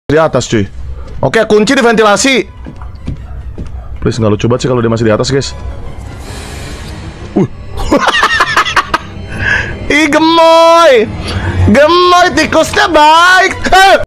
Di atas cuy. Oke, kunci di ventilasi. Please, nggak lucu banget sih kalau dia masih di atas guys. Ih, gemoy. Gemoy, tikusnya baik.